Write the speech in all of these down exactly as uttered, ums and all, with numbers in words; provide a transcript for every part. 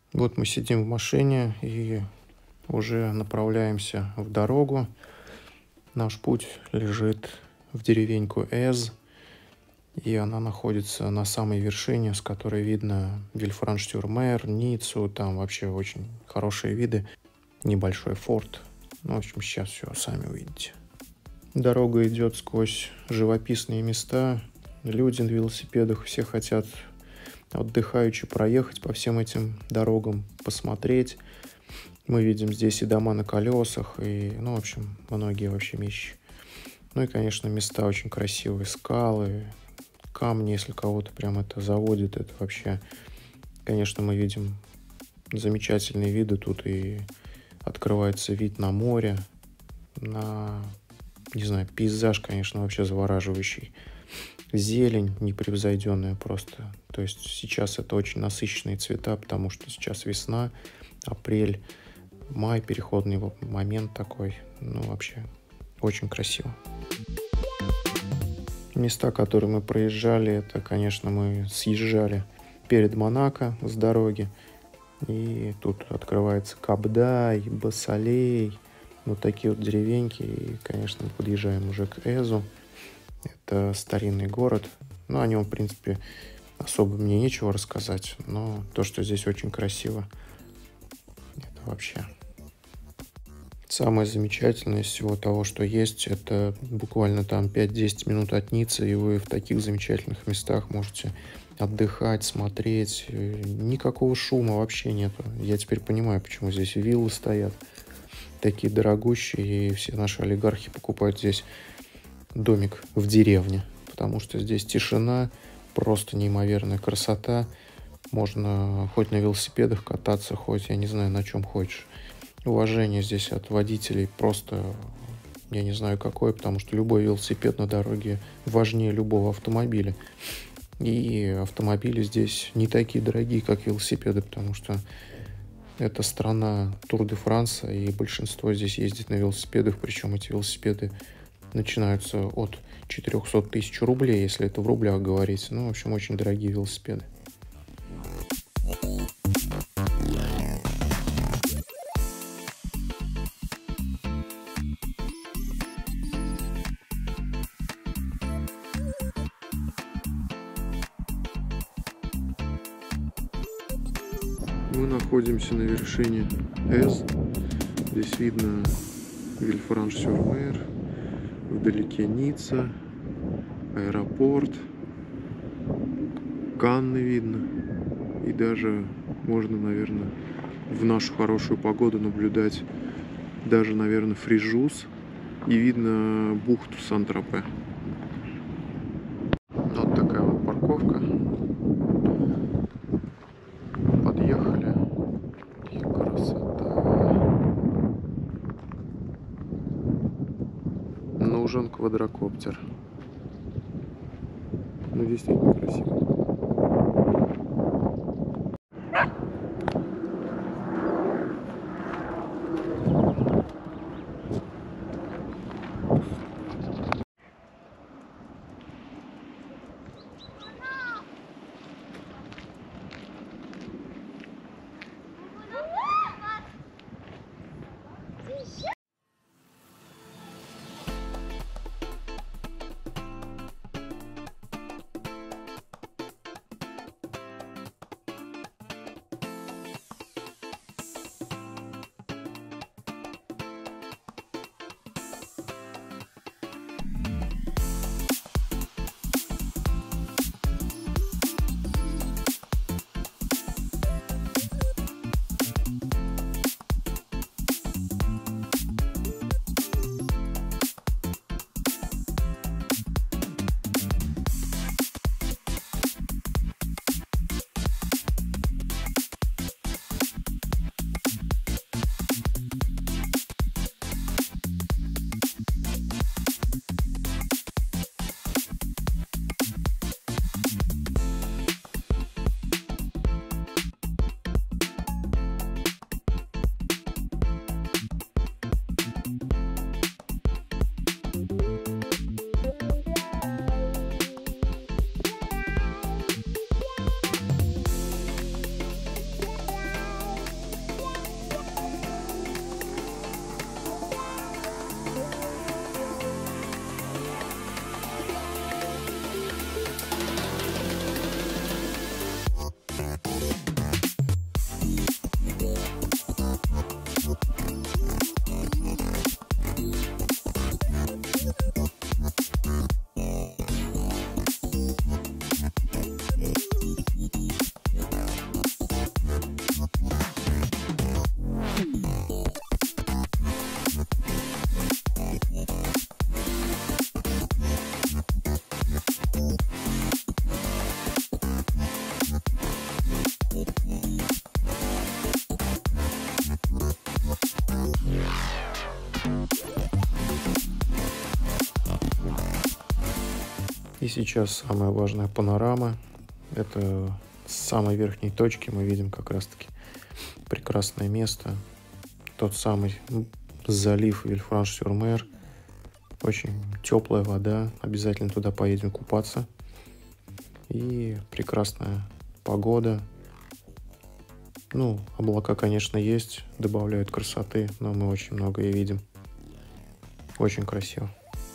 Вот мы сидим в машине и уже направляемся в дорогу. Наш путь лежит в деревеньку Эз, и она находится на самой вершине, с которой видно Вильфранш-сюр-Мер, Ниццу, там вообще очень хорошие виды, небольшой форт. Ну, в общем, сейчас все сами увидите. Дорога идет сквозь живописные места, люди на велосипедах, все хотят отдыхаючи проехать по всем этим дорогам, посмотреть. Мы видим здесь и дома на колесах, и, ну, в общем, многие вообще вещи. Ну и, конечно, места очень красивые, скалы, камни, если кого-то прям это заводит, это вообще, конечно, мы видим замечательные виды тут, и открывается вид на море, на, не знаю, пейзаж, конечно, вообще завораживающий. Зелень непревзойденная просто. То есть сейчас это очень насыщенные цвета, потому что сейчас весна, апрель, май, переходный момент такой. Ну, вообще, очень красиво. Места, которые мы проезжали, это, конечно, мы съезжали перед Монако с дороги. И тут открывается Кабдай, Басалей, вот такие вот деревеньки. И, конечно, мы подъезжаем уже к Эзу. Это старинный город. Ну, о нем, в принципе, особо мне нечего рассказать. Но то, что здесь очень красиво, это вообще... Самое замечательное из всего того, что есть, это буквально там пять-десять минут от Ниццы, и вы в таких замечательных местах можете отдыхать, смотреть. Никакого шума вообще нету. Я теперь понимаю, почему здесь виллы стоят такие дорогущие, и все наши олигархи покупают здесь домик в деревне, потому что здесь тишина, просто неимоверная красота. Можно хоть на велосипедах кататься, хоть, я не знаю, на чем хочешь. Уважение здесь от водителей просто, я не знаю какое, потому что любой велосипед на дороге важнее любого автомобиля. И автомобили здесь не такие дорогие, как велосипеды, потому что это страна Тур-де-Франс, и большинство здесь ездит на велосипедах, причем эти велосипеды начинаются от четырехсот тысяч рублей, если это в рублях говорить. Ну, в общем, очень дорогие велосипеды. Мы находимся на вершине Эз. Здесь видно Вильфранш-сюр-Мер, вдалеке Ницца, аэропорт, Канны видно. И даже можно, наверное, в нашу хорошую погоду наблюдать даже, наверное, Фрижус. И видно бухту Сан-Тропе. Вот такая вот парковка. Подъехали. И красота. Нужен квадрокоптер. Ну, действительно красиво. И сейчас самая важная панорама. Это с самой верхней точки мы видим как раз-таки прекрасное место. Тот самый залив Вильфранш-сюр-Мер. Очень теплая вода. Обязательно туда поедем купаться. И прекрасная погода. Ну, облака, конечно, есть, добавляют красоты, но мы очень многое видим. Очень красиво.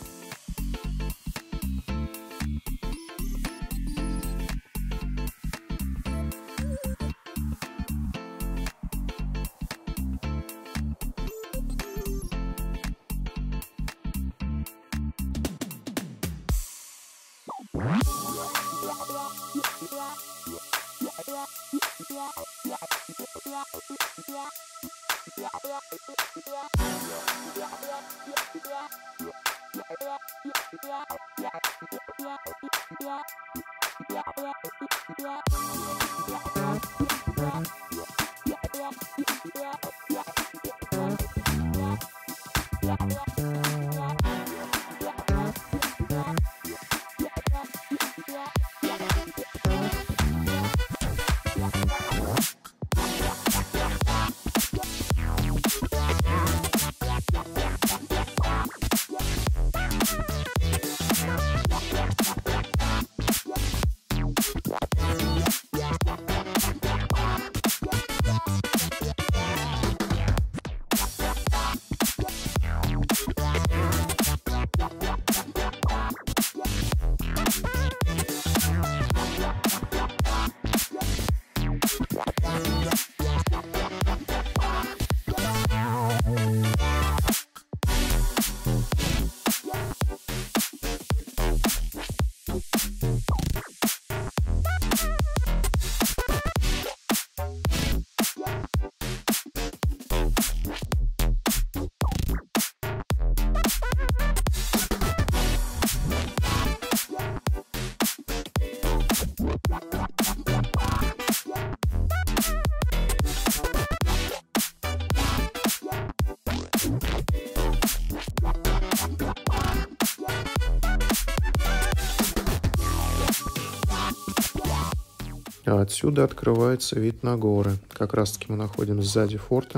А отсюда открывается вид на горы. Как раз таки мы находимся сзади форта.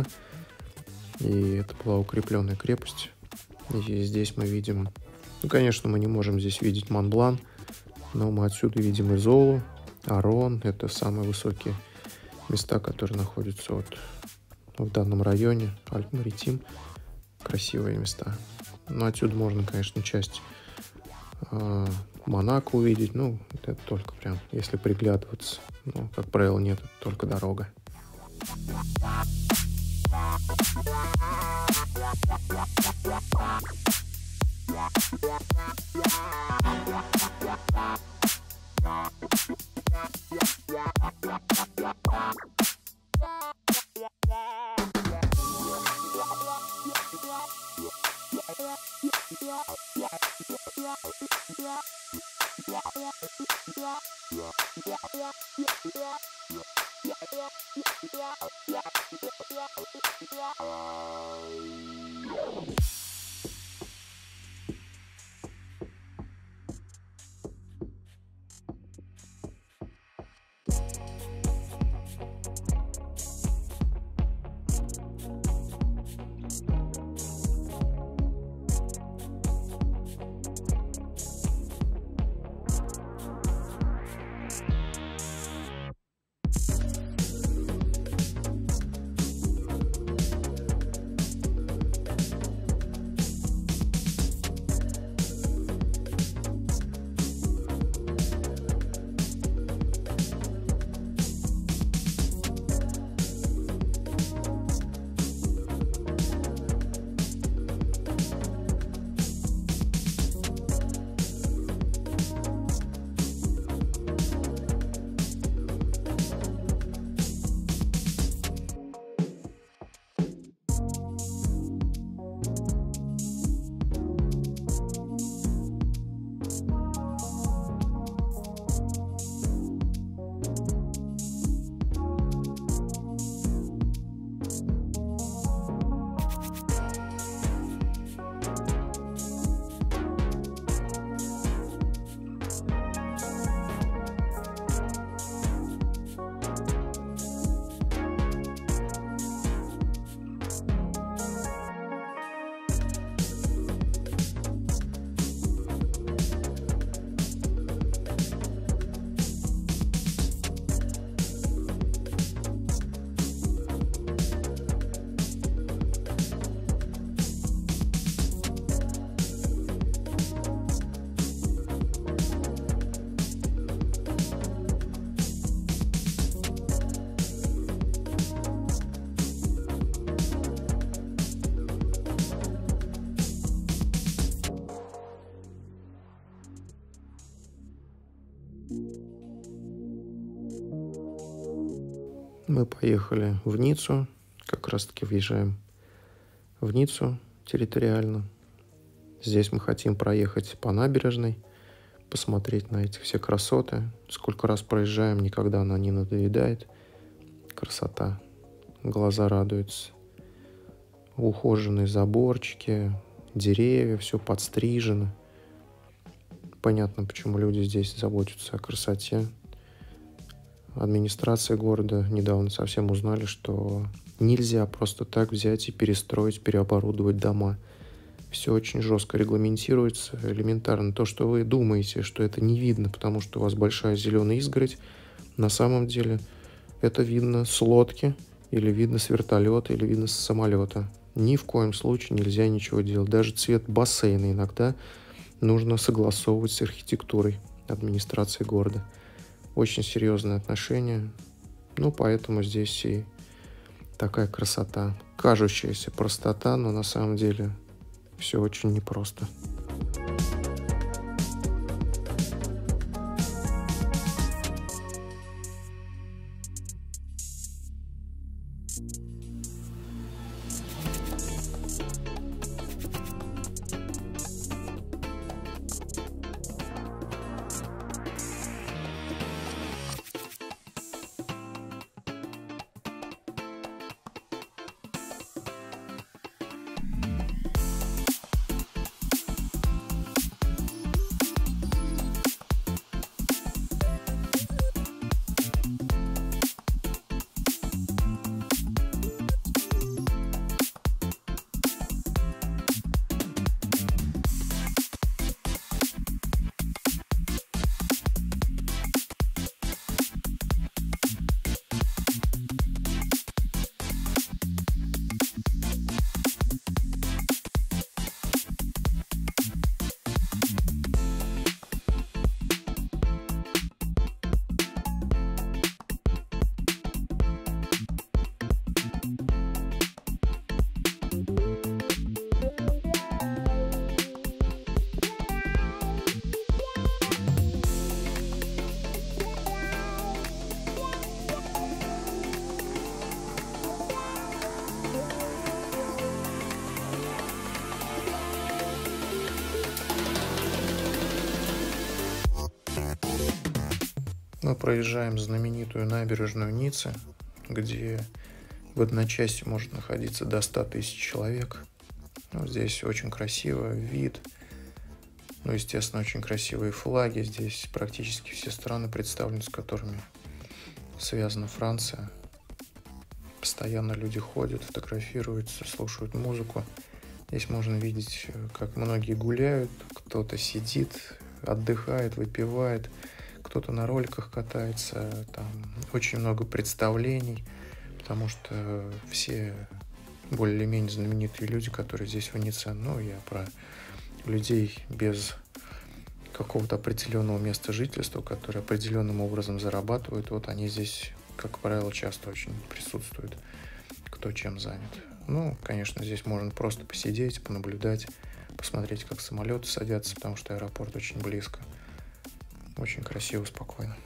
И это была укрепленная крепость. И здесь мы видим... Ну, конечно, мы не можем здесь видеть Монблан, но мы отсюда видим Изолу, Арон. Это самые высокие места, которые находятся вот в данном районе. Альп-Маритим. Красивые места. Но отсюда можно, конечно, часть э, Монако увидеть. Ну, это только прям, если приглядываться. Ну, как правило, нет, это только дорога. Мы поехали в Ниццу, как раз-таки въезжаем в Ниццу территориально. Здесь мы хотим проехать по набережной, посмотреть на эти все красоты. Сколько раз проезжаем, никогда она не надоедает. Красота, глаза радуются. Ухоженные заборчики, деревья, все подстрижено. Понятно, почему люди здесь заботятся о красоте. Администрация города недавно совсем узнали, что нельзя просто так взять и перестроить, переоборудовать дома. Все очень жестко регламентируется, элементарно. То, что вы думаете, что это не видно, потому что у вас большая зеленая изгородь, на самом деле это видно с лодки, или видно с вертолета, или видно с самолета. Ни в коем случае нельзя ничего делать. Даже цвет бассейна иногда нужно согласовывать с архитектурой администрации города. Очень серьезное отношение. Ну, поэтому здесь и такая красота. Кажущаяся простота, но на самом деле все очень непросто. Мы проезжаем знаменитую набережную Ниццы, где в одночасье может находиться до ста тысяч человек. Ну, здесь очень красиво, вид. Ну, естественно, очень красивые флаги. Здесь практически все страны представлены, с которыми связана Франция. Постоянно люди ходят, фотографируются, слушают музыку. Здесь можно видеть, как многие гуляют, кто-то сидит, отдыхает, выпивает. Кто-то на роликах катается, там очень много представлений, потому что все более или менее знаменитые люди, которые здесь в Ницце, ну, я про людей без какого-то определенного места жительства, которые определенным образом зарабатывают, вот они здесь, как правило, часто очень присутствуют, кто чем занят. Ну, конечно, здесь можно просто посидеть, понаблюдать, посмотреть, как самолеты садятся, потому что аэропорт очень близко. Очень красиво, спокойно.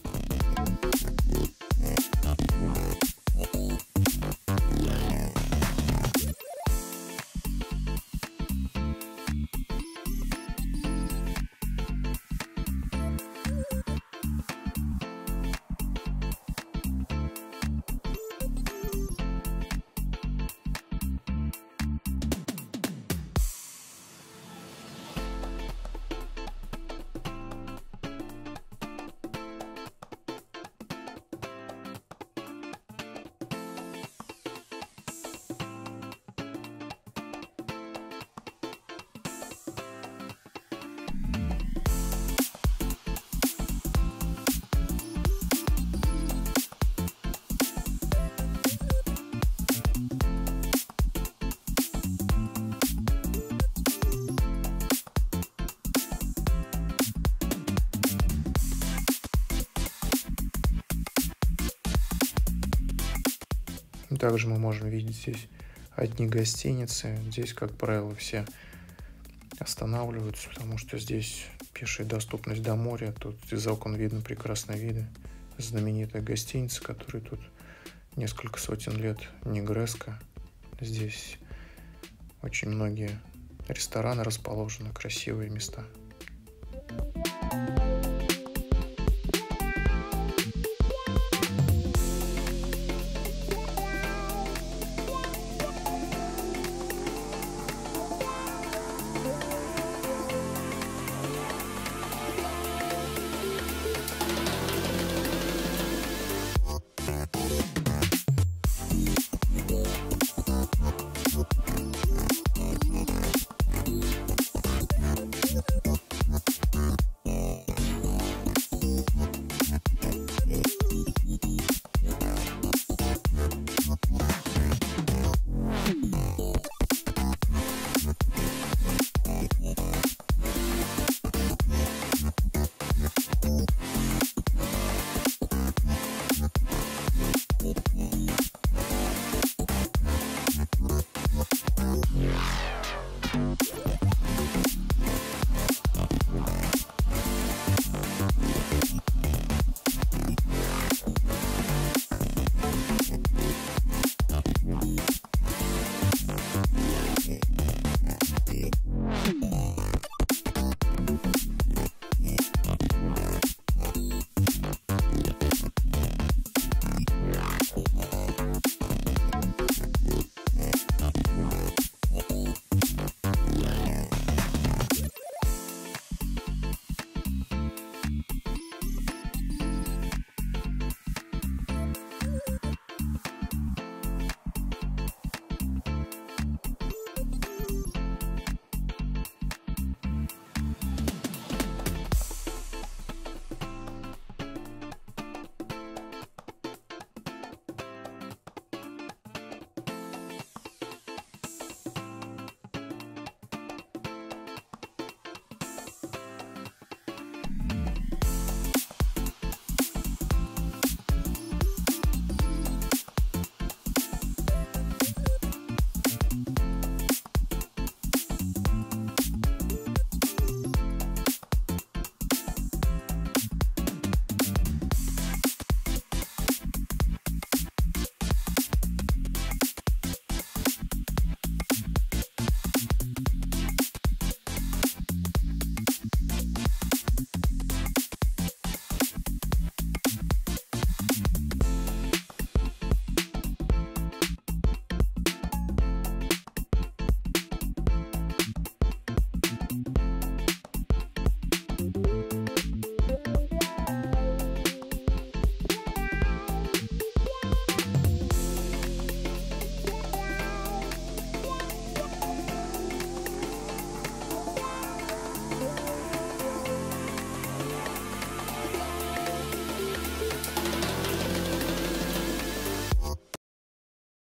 Также мы можем видеть здесь одни гостиницы. Здесь, как правило, все останавливаются, потому что здесь пешая доступность до моря. Тут из окон видно прекрасные виды. Знаменитая гостиница, которая тут несколько сотен лет Негреско. Здесь очень многие рестораны расположены, красивые места.